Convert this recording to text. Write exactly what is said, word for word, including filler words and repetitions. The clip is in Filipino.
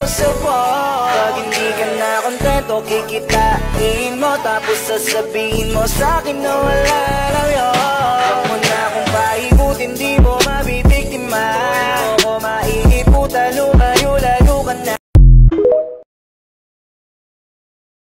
Pag hindi ka na kontento, kikitain mo, tapos sasabihin mo sa'kin na wala lang yun. Huwag mo na